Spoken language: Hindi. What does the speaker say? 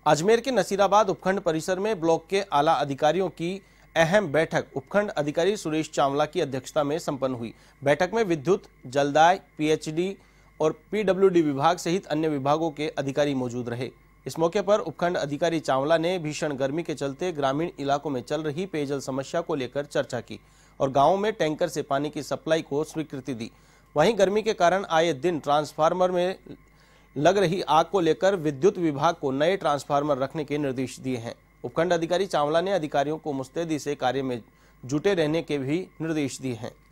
अजमेर के नसीराबाद उपखंड परिसर में ब्लॉक के आला अधिकारियों की अहम बैठक उपखंड अधिकारी सुरेश चावला की अध्यक्षता में संपन्न हुई। बैठक में विद्युत, जलदाय, पीएचडी और पीडब्ल्यूडी विभाग सहित अन्य विभागों के अधिकारी मौजूद रहे। इस मौके पर उपखंड अधिकारी चावला ने भीषण गर्मी के चलते ग्रामीण इलाकों में चल रही पेयजल समस्या को लेकर चर्चा की और गांवों में टैंकर से पानी की सप्लाई को स्वीकृति दी। वहीं गर्मी के कारण आए दिन ट्रांसफार्मर में लग रही आग को लेकर विद्युत विभाग को नए ट्रांसफार्मर रखने के निर्देश दिए हैं। उपखंड अधिकारी चावला ने अधिकारियों को मुस्तैदी से कार्य में जुटे रहने के भी निर्देश दिए हैं।